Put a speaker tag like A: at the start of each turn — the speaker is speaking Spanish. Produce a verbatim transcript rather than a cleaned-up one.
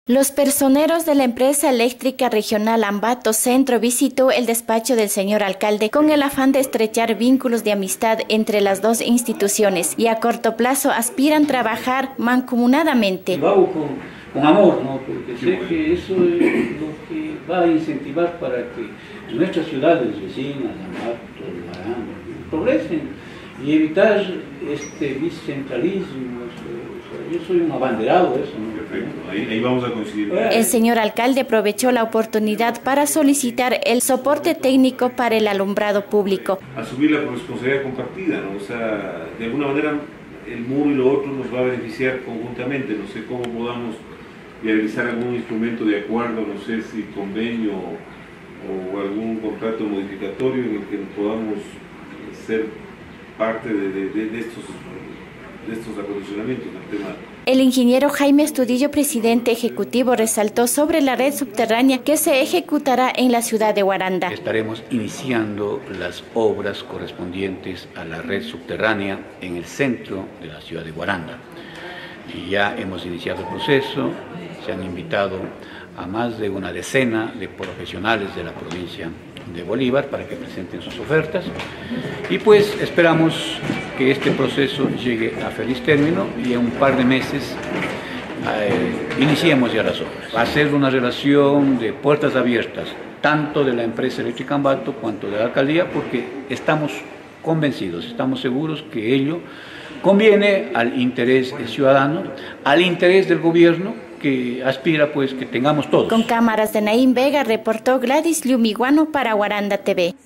A: Los personeros de la empresa eléctrica regional Ambato Centro visitó el despacho del señor alcalde con el afán de estrechar vínculos de amistad entre las dos instituciones y a corto plazo aspiran trabajar mancomunadamente.
B: Lo hago con, con amor, ¿no? Porque sé que eso es lo que va a incentivar para que nuestras ciudades vecinas, Ambato, Guaranda, progresen y evitar este bicentralismo. Yo soy un abanderado de eso, ¿no?
C: Perfecto, ahí, ahí vamos a coincidir.
A: El señor alcalde aprovechó la oportunidad para solicitar el soporte técnico para el alumbrado público.
C: Asumir la responsabilidad compartida, ¿no? O sea, de alguna manera el muro y lo otro nos va a beneficiar conjuntamente. No sé cómo podamos viabilizar algún instrumento de acuerdo, no sé si convenio o, o algún contrato modificatorio en el que podamos ser parte de, de, de, de estos... de estos acondicionamientos del tema.
A: El ingeniero Jaime Estudillo, presidente ejecutivo, resaltó sobre la red subterránea que se ejecutará en la ciudad de Guaranda.
D: Estaremos iniciando las obras correspondientes a la red subterránea en el centro de la ciudad de Guaranda. Y ya hemos iniciado el proceso, se han invitado a más de una decena de profesionales de la provincia de Bolívar para que presenten sus ofertas y pues esperamos que este proceso llegue a feliz término y en un par de meses eh, iniciemos ya las obras. Va a ser una relación de puertas abiertas, tanto de la empresa eléctrica Ambato cuanto de la alcaldía, porque estamos convencidos, estamos seguros que ello conviene al interés ciudadano, al interés del gobierno, que aspira pues que tengamos todos.
A: Con cámaras de Naín Vega reportó Gladys Liumiguano para Guaranda T V.